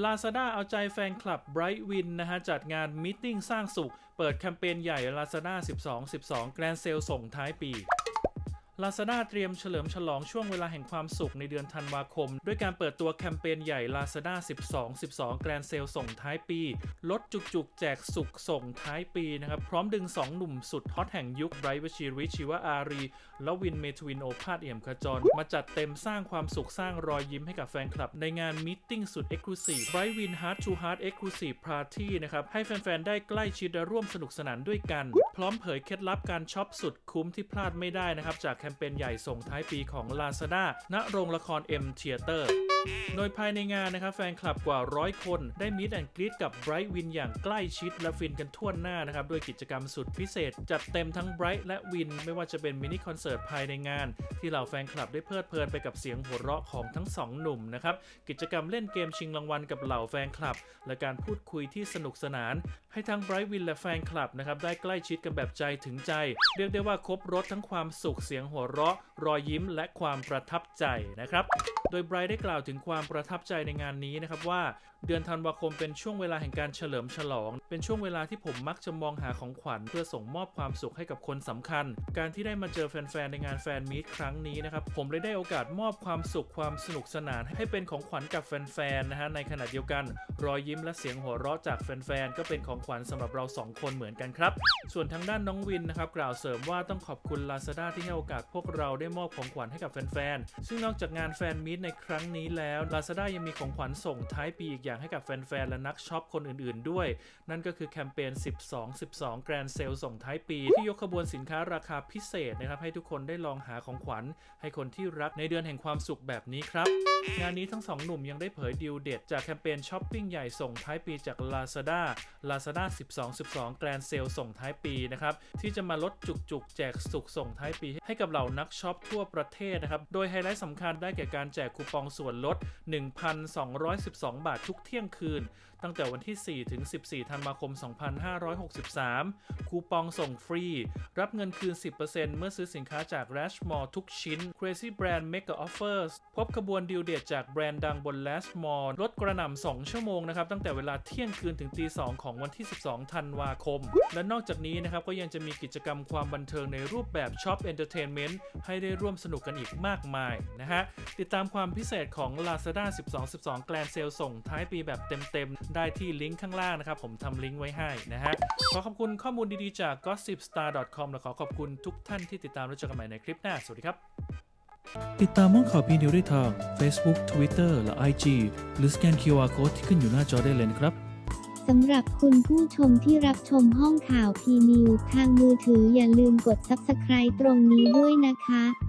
Lazada เอาใจแฟนคลับ Bright Win นะฮะจัดงานมีตติ้งสร้างสุขเปิดแคมเปญใหญ่ Lazada 12/12 Grand Sale ส่งท้ายปีLazada เตรียมเฉลิมฉลองช่วงเวลาแห่งความสุขในเดือนธันวาคมด้วยการเปิดตัวแคมเปญใหญ่ Lazada 12/12 Grand Sale ส่งท้ายปีลดจุกๆแจกสุขส่งท้ายปีนะครับพร้อมดึง2หนุ่มสุดฮอตแห่งยุคไบรท์ วชิริ ชีวอารีและวิน เมทวิน โอภาส เอี่ยมขจรมาจัดเต็มสร้างความสุขสร้างรอยยิ้มให้กับแฟนคลับในงานมีตติ้งสุด Exclusive Bright Win Heart to Heart Exclusive Party นะครับให้แฟนๆได้ใกล้ชิดและร่วมสนุกสนานด้วยกันพร้อมเผยเคล็ดลับการช็อปสุดคุ้มที่พลาดไม่ได้นะครับจากแคมเปญใหญ่ส่งท้ายปีของ Lazada ณ โรงละคร M Theater โดยภายในงานนะครับแฟนคลับกว่า100คนได้มีตแอนด์กรีตกับ Bright Win อย่างใกล้ชิดและฟินกันทั่วหน้านะครับด้วยกิจกรรมสุดพิเศษจัดเต็มทั้ง Bright และ Win ไม่ว่าจะเป็นมินิคอนเสิร์ตภายในงานที่เหล่าแฟนคลับได้เพลิดเพลินไปกับเสียงหัวเราะของทั้ง2หนุ่มนะครับกิจกรรมเล่นเกมชิงรางวัลกับเหล่าแฟนคลับและการพูดคุยที่สนุกสนานให้ทั้ง Bright Win และแฟนคลับนะครับได้ใกล้ชิดกันแบบใจถึงใจเรียกได้ว่าครบรสทั้งความสุขเสียงหัวเราะรอยยิ้มและความประทับใจนะครับโดย Bright ได้กล่าวถึงความประทับใจในงานนี้นะครับว่าเดือนธันวาคมเป็นช่วงเวลาแห่งการเฉลิมฉลองเป็นช่วงเวลาที่ผมมักจะมองหาของขวัญเพื่อส่งมอบความสุขให้กับคนสำคัญการที่ได้มาเจอแฟนๆในงานแฟนมีตครั้งนี้นะครับผมเลยได้โอกาสมอบความสุขความสนุกสนานให้เป็นของขวัญกับแฟนๆนะฮะในขณะเดียวกันรอยยิ้มและเสียงหัวเราะจากแฟนๆก็เป็นของขวัญสำหรับเรา2คนเหมือนกันครับส่วนทางด้านน้องวินนะครับกล่าวเสริมว่าต้องขอบคุณ Lazada ที่ให้โอกาสพวกเราได้มอบของขวัญให้กับแฟนๆซึ่งนอกจากงานแฟนมีตในครั้งนี้แล้ว Lazada ยังมีของขวัญส่งท้ายปีอีกอย่างให้กับแฟนๆและนักช็อปคนอื่นๆด้วยนั่นก็คือแคมเปญ12/12 Grand Sale ส่งท้ายปีที่ยกขบวนสินค้าราคาพิเศษนะครับให้ทุกคนได้ลองหาของขวัญให้คนที่รักในเดือนแห่งความสุขแบบนี้ครับงานนี้ทั้ง2หนุ่มยังได้เผยดีลเด็ดจากแคมเปญช้อปปิ้งใหญ่ส่งท้ายปีจาก Lazada 12/12 Grand Sale ส่งท้ายปีนะครับที่จะมาลดจุกๆแจกสุขส่งท้ายปีให้กับเหล่านักช็อปทั่วประเทศนะครับโดยไฮไลท์สำคัญได้แก่การแจกคูปองส่วนลด 1,212 บาททุกเที่ยงคืนตั้งแต่วันที่4ถึง14ธันวาคม2563คูปองส่งฟรีรับเงินคืน 10% เมื่อซื้อสินค้าจาก Lashmore ทุกชิ้น Crazy Brand Mega Offers พบขบวนดีลเด็ดจากแบรนด์ดังบน Lashmore ลดกระหน่ำ2ชั่วโมงนะครับตั้งแต่เวลาเที่ยงคืนถึงตี 2ของวันที่12ธันวาคมและนอกจากนี้นะครับก็ยังจะมีกิจกรรมความบันเทิงในรูปแบบ Shop Entertainment ให้ได้ร่วมสนุกกันอีกมากมายนะฮะติดตามความพิเศษของ Lazada 12/12 Grand Sale ส่งท้ายปีแบบเต็มๆได้ที่ลิงก์ข้างล่างนะครับผมทำลิงก์ไว้ให้นะฮะขอขอบคุณข้อมูลดีๆจาก gossipstar.com และขอขอบคุณทุกท่านที่ติดตามและเจอกันใหม่ในคลิปหน้าสวัสดีครับติดตามม่องข่าวพีนิวได้ทาง Facebook Twitter และ IG หรือสแกน QR Code ที่ขึ้นอยู่หน้าจอได้เลยนะครับสำหรับคุณผู้ชมที่รับชมห้องข่าวพีนิวทางมือถืออย่าลืมกด Subscribe ตรงนี้ด้วยนะคะ